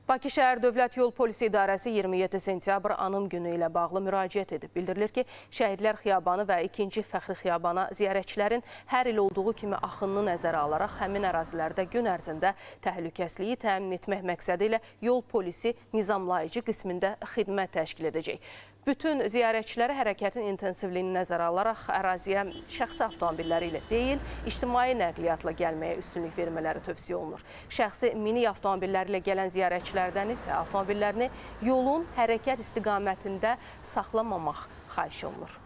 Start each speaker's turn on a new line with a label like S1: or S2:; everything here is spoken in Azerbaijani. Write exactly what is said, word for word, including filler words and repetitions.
S1: Bakı şəhər Dövlət Yol Polisi İdarəsi iyirmi yeddi sentyabr anım günü ilə bağlı müraciət edib. Bildirilir ki, Şəhidlər Xiyabanı və ikinci Fəxri Xiyabana ziyarətçilərin hər il olduğu kimi axınını nəzərə alaraq həmin ərazilərdə gün ərzində təhlükəsizliyi təmin etmək məqsədi ilə Yol Polisi nizamlayıcı qismində xidmət təşkil edəcək. Bütün ziyarətçilərə hərəkətin intensivliyini nəzərə alaraq əraziyə şəxsi avtomobilləri ilə deyil, ictimai nəqliyyatla gəlməyə üstünlük vermələri tövsiyə olunur. Şəxsi minik avtomobilləri ilə gələn ziyarətçilərdən isə avtomobillərini yolun hərəkət istiqamətində saxlamamaq xahiş olunur.